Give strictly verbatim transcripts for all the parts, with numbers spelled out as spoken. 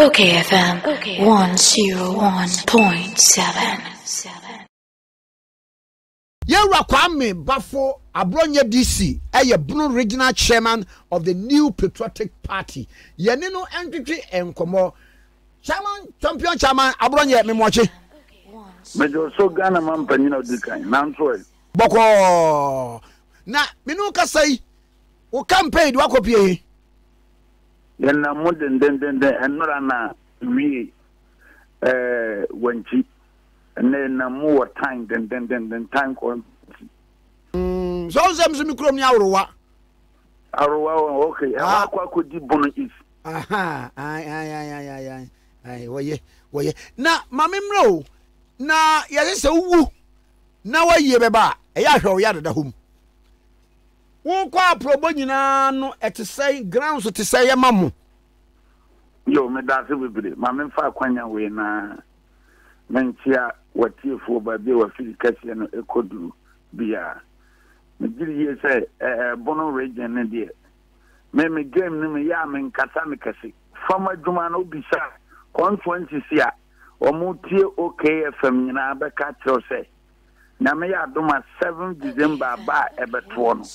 O K F M one oh one point seven. Yera Kwame Bafo Abronye D C, a Bruno regional chairman of the New Patriotic Party. Yenino entity enkomo. Chairman, champion chairman Abronye Memoche. Major so Ghana man panino dikai. Nansoy. Boko. Na minuka say o campaign wako pie. Yena modern den den den enora na we eh wenchi. And then more time than then then then time con. Hmm. So some some mikrom ni awrowa. Awrowa okay. Ah kwa ko di bono is. Aha. Ay ay ay ay ay ay. Ay woye woye. Na mamemro. Na yase se wu. Na waye beba. E ya hwe ya dada hom. Wo kwa probo nyina no etesai grounds etesai ya mamu. Yo me da se bibire. Mamemfa kwanya we na mentia watiefo ba be wa fili kase no ekodu bia me giri ye say eh bono region ne de me me game ne me ya me nkasa me kase fama djuma no bisa conference sia o mu tie O K F M nyina be ka tro say na me ya doma seventh December ba ebeto no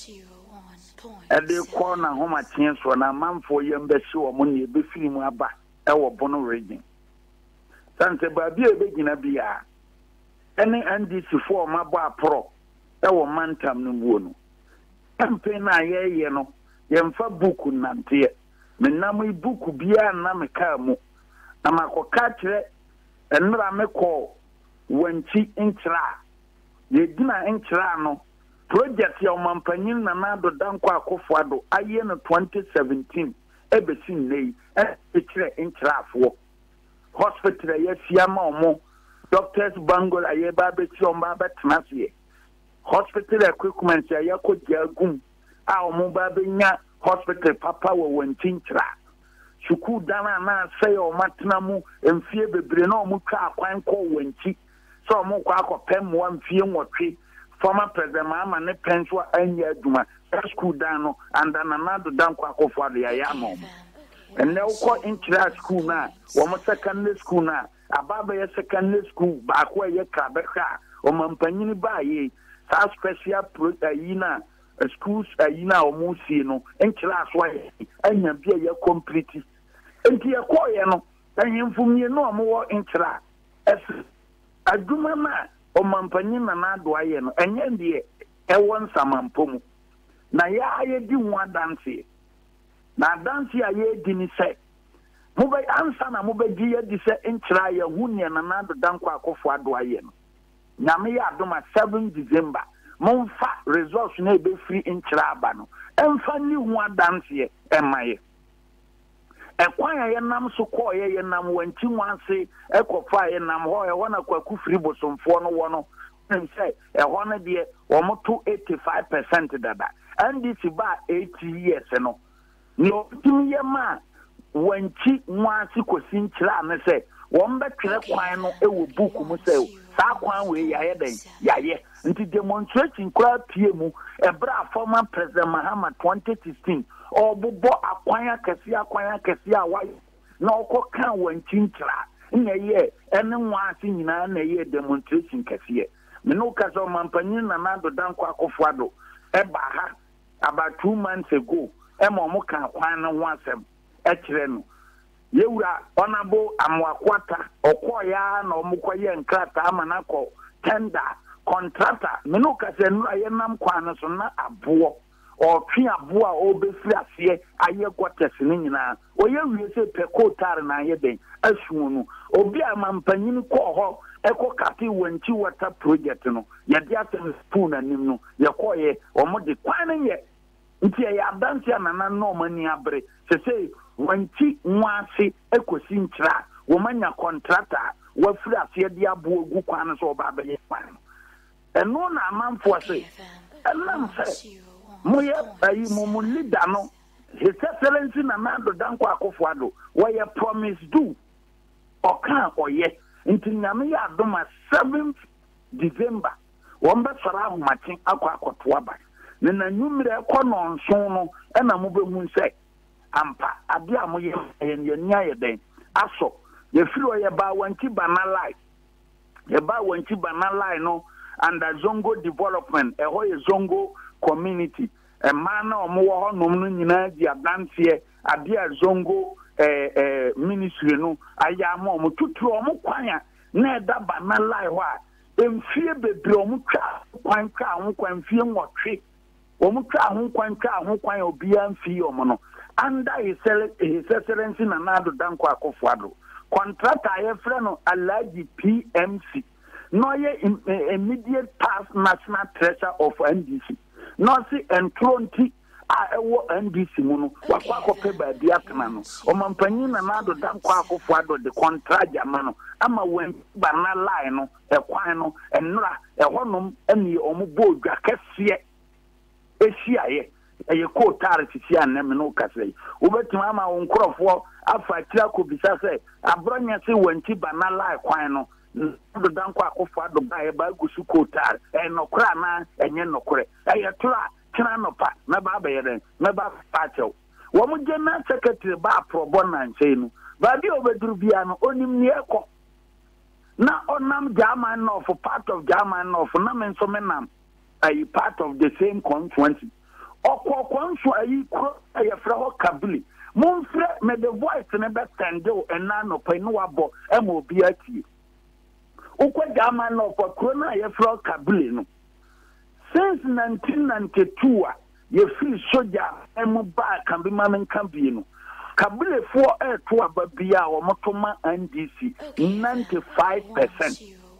e de ko na homa tien so na manfo yem be hye o mo ne be firi mu aba e wo bono region sanse babi ebegina bia ene N D C for mabo apro e wo mantam no buo no campaign na ye no yemfa buku nante menam i buku bia na meka mu na makoka kire enra meko wanchi nchira ye dina nchira no project ya mampanyin na nado danko akofo ado aye no twenty seventeen ebesin nei e kire nchira afo hospital ya fiama omo doctors bangol aye ba be ti on ba be tnase hospital equipment ya ko jagum a omo ba be nya hospital papa wo wantintra suku dana na say o matna mu emfie bebre na omo twa akwan ko wanti so omo kwa akopem wa mfie nwotwe former president Mahama ne penso anya aduma school dano and another danko akofo ade ya ya no. And now, call in school now, one secondary school now, above a secondary school, back where you cabeka, or Mampanini Baye, South Special Proteina, a schools, a yina or Musino, and class way, and you be a complete. And you acquire no, and you from you no more in tra. As a dumama, or Mampanina Nadwayan, and yendi, a one samampomu. Na ya I do one dance. Na dance ya ye dini se mo be ansa na mo be gi ye di se ntra ya hunia na na danko akofo ado aye no na me ya adoma seventh December mo fa results na be free ntra aba no emfa ni hu dance ye emaye e kwan ye nam so ko ye ye nam wanti nwanse e kofa ye nam ho ye wona kwaku free bosomfo no wo no say e ho na de wo mo to eighty-five percent dada and this ba eighty years no no timiye ma wanchi nwasi kosi nchira ame se won be twere kwan no ewo book mu se sa kwan we yaye den yaye nti demonstration kura pie mu ebra former president Mahama twenty sixteen obubo akwan akasi akwan akasi awa na okoka wanchi nchira nyeye ene nwasi nyina na ye demonstration kasiye me no kaso mampanyin na nado danko akofado eba ha about two months ago emo mo kan kwan no wasem e kire no yewura onabo amwakwata okoya na omukoye nkrata amana ko tender contractor menu ka se no ayenam kwan so na abo o twe abo a obefiri ase aye quarters ni nyina oye wie se pekotar na aye den asunu obi amampanyin ko ho eko kati wanchi water project no ye dia se spoon anim no ye koye omode kwan ye nti ya dance ya na no mani abre se se wanchi nwase ekosi nchira wo manya contractor wa firi ase dia bo ogu kwan so ba ba ye kwan eno na amanfo se enam se moye ayi mo leader no his excellency na nando danko akofo ado wo ye promise do oka oye nti nyame ya adoma seventh December wo mbe sara ahomachin akwa akoto aba na na numere ekono nson no e na mo be hu nse ampa ade a mo ye ye nya ye den aso ye firi ye ba wanti banalai ye ba wanti banalai no under Zongo development e ho ye Zongo community e man na omo wo honom no nyina di adanse ade a Zongo eh eh ministry no aya ma omo tuturo omo kwanya na eda banalai ho a emfie bebre omo twa kwan twa ho kwan fie nwotwe omo twa ho kwan twa ho kwan obi amfie omo no under his excellency Nana-Addo Dankwa Akufo-Addo contractor ye frɛ no Alhaji P M C no ye immediate past national treasurer of N D C no si entronti a ewo N D C mu no wakwa akɔpɛ baabi atena no ɔmampanyin Nana-Addo Dankwa Akufo-Addo de contract jama no ama wen bana line no ekwan no enra ɛhɔnom ɛne ɔmo bodwa kɛseɛ ehyiaye eye kotare sisi anem no kasei obetima ama onkrofo afa kira ko bisa se Abronye se wanti banala kwan no do Dankwa Akufo-Addo ba e ba gusu kotare e nokra na enye nokre e ye tora kira no pa na ba ba yeden na ba pacho wo mu general secretary ba probo na nche no ba bi obeduru bia no onim ni ekọ na onam German no for part of German no for na menso menam a part of the same constituency okokwanso ayi kro ayefra ho kabili monfre me the voice ne be tendo ena no pa no wabo e mo bi ati ukwa jama no for kro na ayefra kabili no since nineteen ninety-two a ye free soldier emu ba kan bi mamen kan bi no kabili fo e to ababia wo motoma N D C ninety-five percent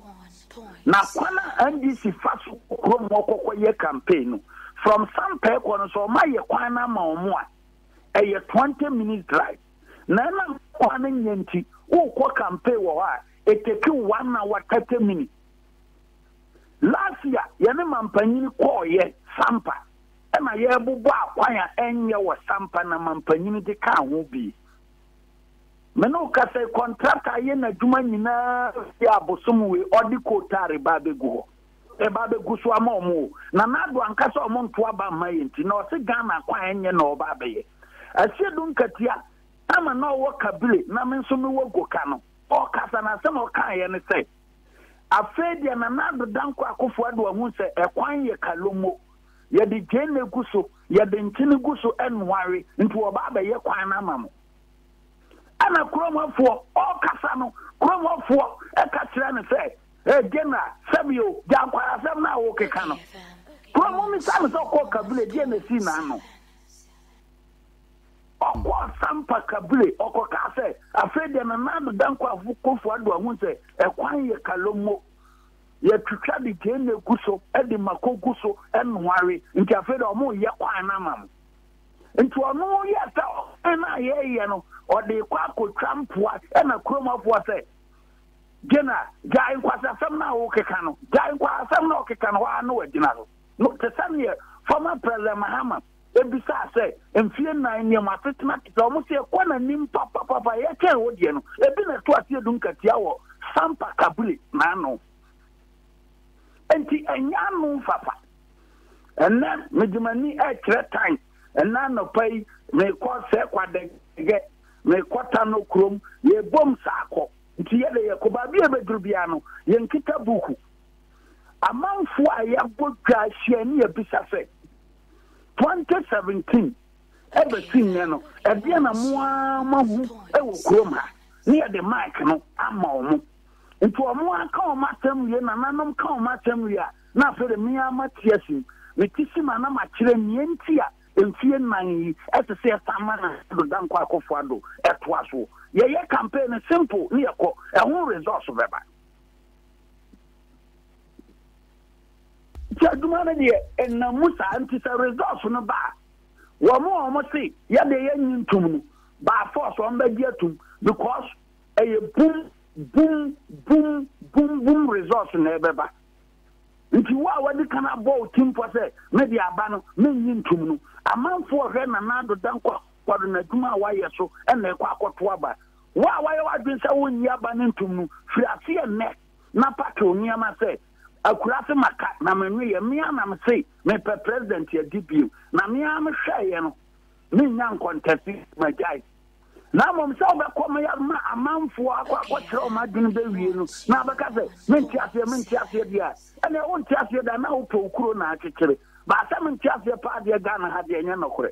na kwana N D C faso kro mo kokko ye campaign no from some people so my kwana ma omo a e twenty minutes drive na na kwana nyenti wo ko campaign wo ha it take one hour thirty minutes last year ye ne mampanyin ko ye sampa e na ye bubu akwanya enye wo sampa na mampanyin de ka ho bi me no ka say contractor ye na dwuma nyina ya bosom we odi kotare ba begu e ba be gusu ama omo na Nana-Addo ankasa omo nto aba mayenti na o se Ghana kwa enye na oba beye asiedu nkatia ama na wo kabile na me nso me wo goka no o kasa na se mo kan ye ne se afedia Nana-Addo Dankwa Akufo-Addo hu se ekwan ye kalomo ye de gene guso ye de ntini guso enware nti oba beye kwan na mamo ana kromafo o kasa no kromafo e ka kire ne se eh gena sabio jankwa asem na wo keka no ko mo mi sam so ko kabule die na si na no okwa sampa kabule okwa ka se afede na Nana-Addo Dankwa Akufo-Addo ahun se ekwan ye kalomo ye twitwa de gene guso e de makoguso enware nti afede o mo ye kwan na mam nti ono ye ta na ye ye no o de kwa ko trampoa e na kromafo se gena jai kwasa samna wo keka no jai kwasa samna wo keka no wa no wadina no no tesanie former president Mahama ebisa se emfie nan ne matetna kita mo se kwa na nim papa papa ye ke wo die no ebi na to asie dun katia wo sampa kabule na no enti enya no papa ena medimani e kire time ena no pai me ko se kwa de ge me kwata no krom ye bom saako nti yele yakoba bi ebeduru bia no ye nkita buku amanfo ayabodwa hyiani ebisa se twenty seventeen ebetin ne no ebia na moa mahu ewo krom ha ne ye de mic no ama omo nti omo aka o matem ye na nanom ka o matem ye na afere mi amatiasim me tisima na ma kire mienti a emfie nan yi etese sama na Dankwa Akufo-Addo etwa so ye ye campaign simple ni ekọ ehun results beba jaduma na de enna musa anti sa results no ba wo mo o mo si ye de ye nyintum no ba force on ba diatum because eye boom boom boom boom boom results na beba nti wa wadi kana bo team for say me de aba no me nyintum no amanfo hwe na Nana-Addo Dankwa Akufo-Addo na duma wa ye so e na ekwa akoto aba wa wa ye wadwen se wonni aba ntum no fiase ne na pato niama se akurase maka na menwe ye mia na me sei me pe president ye debut na mia me hwe ye no me nya contest ma jai na mom se obekoma ya ma amanfo akwa akwa o ma dwene be wie no na beka se menti ase menti ase dia ene won ti ase da na wo okuro na akekere ba se menti ase pa de Ghana ha de enya nokore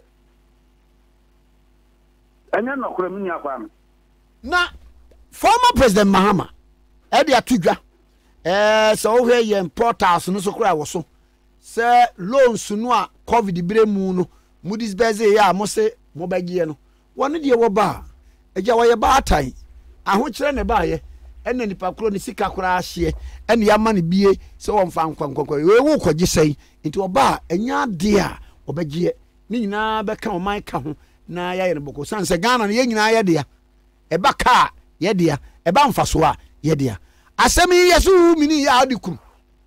enya nokore mini akwa no na former President Mahama e de atudwa eh so wo ye importers no so kura wo so se loans no a covid bire mu no mu disbeze ya mo se mo bagie no woni de wo ba eja wo ye ba atai aho kire ne ba ye ena nipa kro ne sika kura ahye ena ya ma ne bie se wo mfa nkwankwankwa we wo kwaji sei nti wo ba enya de a wo bagie ni nyina be ka o man ka ho na ya ye ne boko sanse Ghana ne ye nyina ya de ya e ba ka ye de ya e ba mfaso a ye de ya asemi yesu mini ya adikum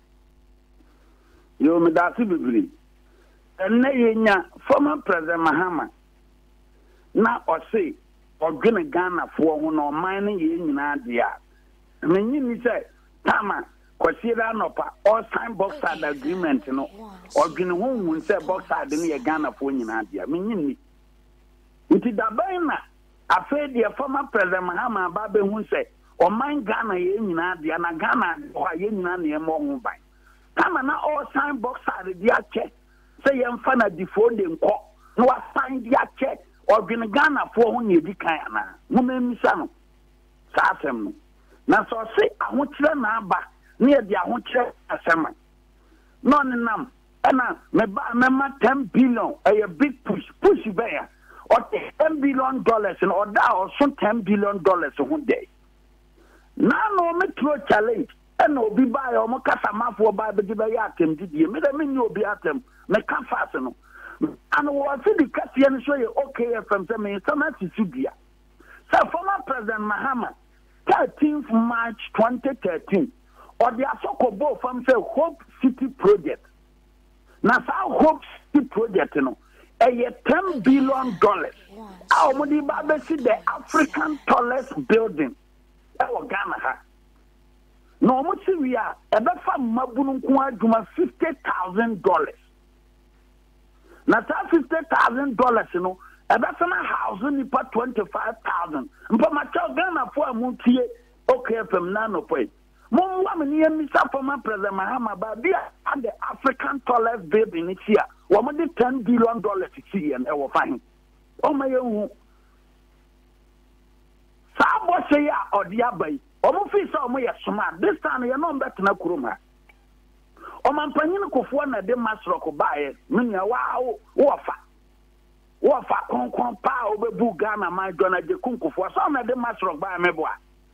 yo me da si bibiri enne yenya former President Mahama na ose ogene Ghana fo ho no man ne ye nyina de a menyi ni say tama kwasiera nopa all sign boxer agreement no ogene ho hu say boxer de ne ye Ghana fo nyina de a menyi ni nti da ban na afa de former President Mahama ba be hu say o man Ghana ye nyina de na Ghana ho ye nyina ne ye mo ho ban kama na all sign boxer de a che say ye mfa na difo de nko no wa sign de a che ogene Ghana fo ho ne di kan ana mo memisa no sa asem no na so se ahokyere na aba ne ye de ahokyere asema no ne nam ana me ba me ma ten billion a big push push be ya o ten billion dollars no o da o so ten billion dollars ho dey na no me tro challenge ena obi ba ya o mo kasa mafo ba be di be ya atem didie me da me ni obi atem me ka fast no and what the Kasian show you okay from some Sibia. So former President Mahama, thirteenth March twenty thirteen, or the Asoko Bo from the Hope City Project. Now, Hope City Project, you know, a ten billion dollars. Our money see the African tallest building. Our Ghana. No, much we are about Mabunum fifty thousand dollars. Na fifty thousand dollars, you know, a better house in the twenty-five thousand. But my child Ghana for a month here, okay, from Nano Pay. Mom, woman, near me, former President Mahama, but they are the African tallest building this year. Woman, the ten billion dollars here, and I will find. Oh, my own. Sabo say ya or the abbey, or Mufisa, or my smart. This time, you're not better than a Kuruma. O mampanyin kofo na de masroko bae menya wa wofa wofa konkon pa obebu Ghana ma jona de kunkofo so na de masroko bae meboa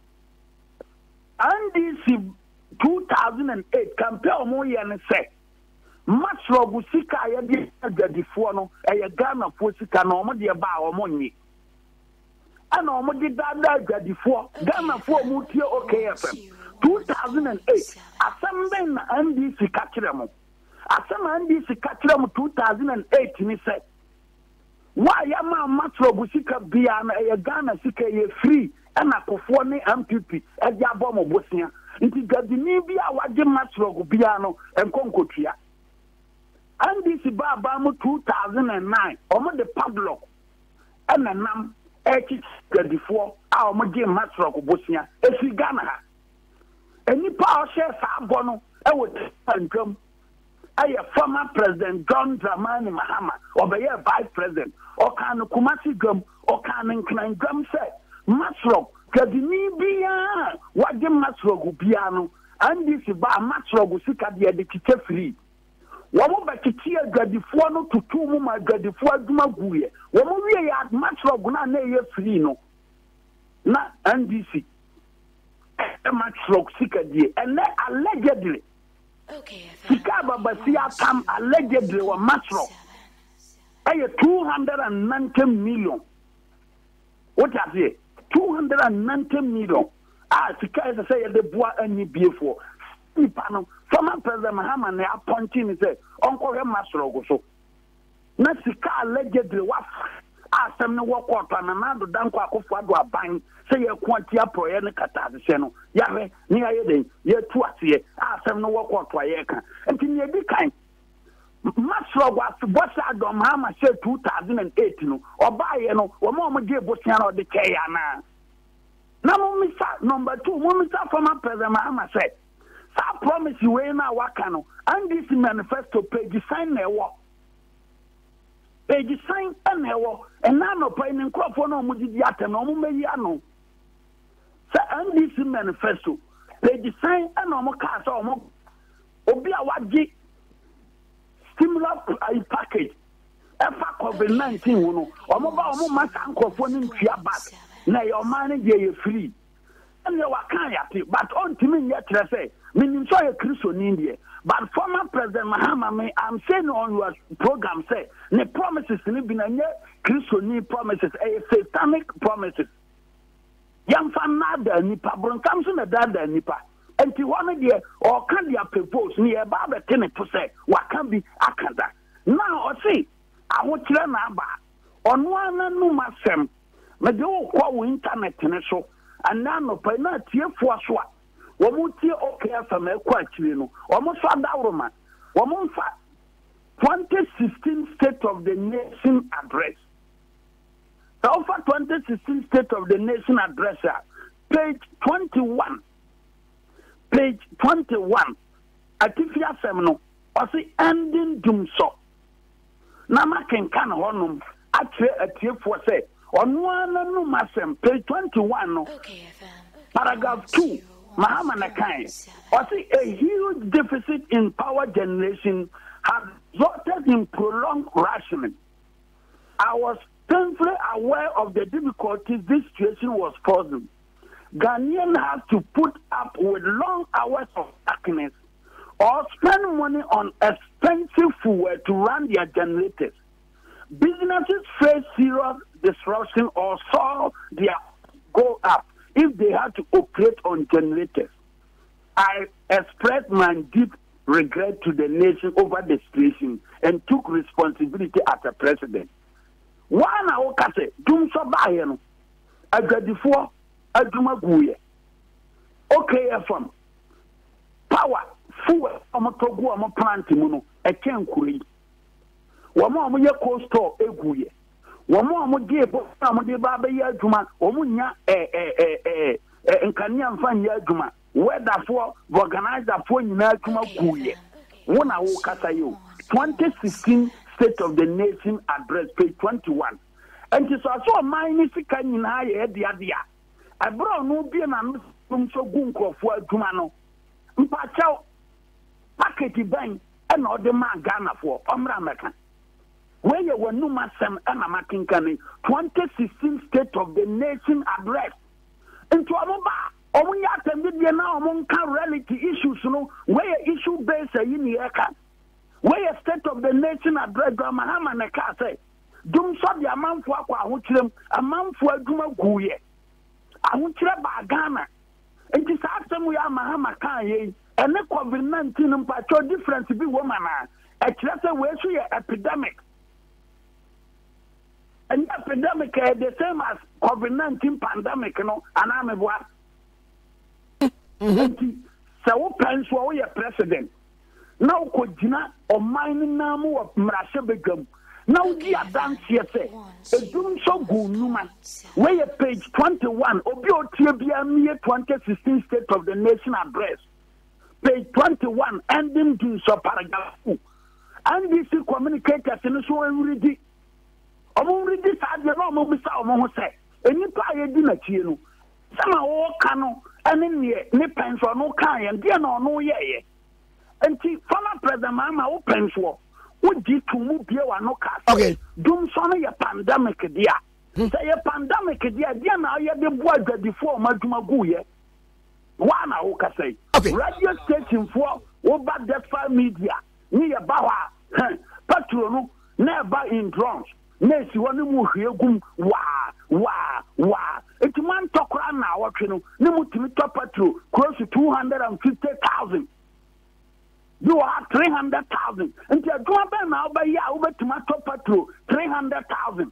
and this two thousand eight compare mo ye ne se masroko sika ya de agadifo no e ye Ghana fo sika na o mo de ba o mo nyi ana o mo de dada agadifo Ghana fo mo tie okayfm two thousand eight, Assembly and D C Katramo. Assembly and D C Katramo two thousand eight, he said, why am I Matro Busika Biana, a Ghana Sika free, and a Kofone M P P, a Yabomo Bosnia, into Gadinibia, what the Matro Biano and Concotria. And this Babamo two thousand nine, almost the padlock, and a num, eighty before our Magim Matro Bosnia, a Ghana. Any power share Sabono, I would come. I a former President John Dramani Mahama, or by a vice president, or can Kumasi Gum, or can Klein Gum say, Masro, Kadini Bia, what the Masro Gubiano, and this is by Masro Gusika the Kitche free. One more by Kitia Gadifuano to two Muma Gadifua Dumaguye, one more we at Masro Gunane free no. Na N D C. Much rock sika die and allegedly okay sika babasia come allegedly wa matro ay two hundred ninety million what is it two hundred ninety million ah sika is say the boa any biefo ipano former President Mahama na appointing say onko he matro go so na sika allegedly wa asem ne wokota na nado danko akofo ado aban say ye kwantia proye ne katase se no yare ni aye den ye tu ase asem ne wokota ye kan enti ne bi kan Masro was Bossa Dom Mahama said two thousand eight no or buy you know or more give Bossiano the Kayana. Now number two, Mumisa former President Mahama said, I promise you in our Wakano and this manifesto page sign their work. Page sign and their work and now no paying in crop for no Mudiata no Mumeyano. Sir, and this manifesto page sign and no more cars or more Obia Waji stimulus package. Efa COVID nineteen no or mobile or more microphone back. Now your manager is free. And you are kind but on to me yet say, meaning so a Christian in India. But former President Mahama, I'm saying on your program, say, the promises living in a Christian promises, a satanic promises. Young fan nada nipa, comes in a dada nipa. And you want to or can you propose near Baba Tenny to say, what can be Akanda? Now, or see, I want to learn about on one and no masem. Me do kwa internet ne so ana no pa na tiefo aso a wo mu tie okayfm e kwa akire no wo mu so adawroma wo mu fa twenty sixteen State of the Nation address. The offer twenty sixteen State of the Nation address page twenty-one page twenty-one atifia sem no o se ending Dumsor na makenka na honum atre atiefo say on one no masem page twenty-one no paragraph two Mahama Nakai or see a huge deficit in power generation has resulted in prolonged rationing. I was painfully aware of the difficulties this situation was posing. Ghanaians have to put up with long hours of darkness or spend money on expensive fuel to run their generators. Businesses face serious disruption or saw their go up if they had to operate on generators. I expressed my deep regret to the nation over the situation and took responsibility as a president. One hour kase Dumsor Abronye agadifo aduma guye okayfm power fuel omotogu omo plant mu no ekenkuri womo omo ye coastal eguye womo omo die bo omo de ba ba ye aduma omo nya eh eh eh eh nkania mfa nya aduma weather for organizer for nyina aduma guye wona wo kasa yo twenty sixteen State of the Nation address page twenty-one and so so mine sika nyina ye dia dia abro no bi na no so gu nkofo aduma no mpa chaw package ban e na ode ma Ghana for omra meka where you were no masem and a makinkani twenty sixteen State of the Nation address into Amoba Omunya Tembia now among reality issues no where issue based in the eka where State of the Nation address Mahama Neka say Dumsor the amount for Ahutrim a month for Duma Guye Ahutra ba Ghana and this after we are Mahama Kanye and the COVID nineteen and patro difference be woman a chapter where she epidemic. An epidemic uh, the same as COVID nineteen pandemic, you know, and I'm a what? So, plans for your president. Now, could you not or mining namu of Mrashabegum? Now, the advance here say, a doom so good, Numa. Where page twenty-one, Obio Tibia Mia twenty sixteen State of the Nation address. Page twenty-one, ending Dumsor paragraph two. And this communicators in the show already. Omo ready sad no mo bisa omo say enipa ye di na tie no sama wo ka no ene ne ne penso no kan ye de na no ye ye enti former president Mahama wo penso wo di tumu bie wa no ka okay Dumsor no ye pandemic dia say ye pandemic dia dia na ye de bo adwadifo maduma gu ye wa na wo ka say radio station for wo ba despitemedia ni ye ba wa patrol no na ba in drones. Nesi wani mu hwegum wa wa wa eti man tokra na awotwe no ne mutimi top patrol close to two hundred fifty thousand you are three hundred thousand enti aduma be na oba ya obetima top patrol three hundred thousand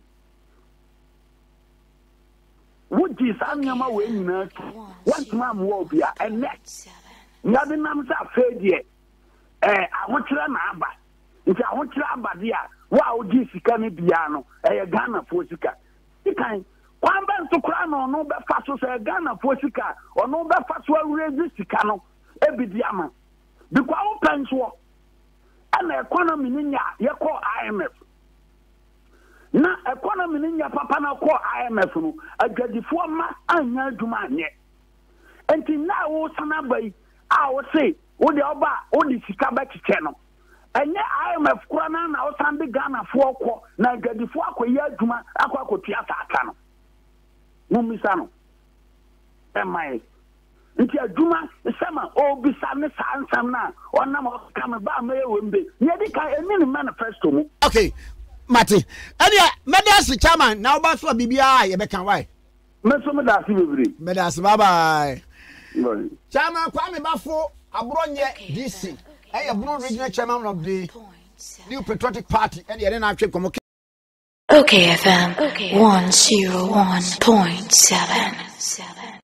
wuji sanyama we nyina want ma mo bia ene nyade nam sa fedie eh awotwe na aba nti ahotira abade a wa odi sika ne bia no eye Ghana fo sika ikan kwamba ntokra no no be fa so se Ghana fo sika ono be fa so awurezi sika no ebidi ama bikwa wo penso ana economy ni nya ye call I M F na economy ni nya papa na call I M F no agadifo ma anya adwuma anye enti na wo sana bai a wo say wo de oba wo de sika ba kiche no enye I M F kura na na wo san de Ghana fo ko na agadifo akoyi adwuma akwa akotua aka no no misa no emai nti adwuma sema obisa ne sansam na onam okam ba ma ewembe ye di ka eni ni manifesto mu. Okay Mati ania medasi chairman na oba so bibia ye be kan why me so medasi bibiri medasi bye bye bye chairman Kwame Bafo Abronye D C eh ye Bruno regional chairman of the New Patriotic Party and ye na atwe komo O K F M one oh one point seven.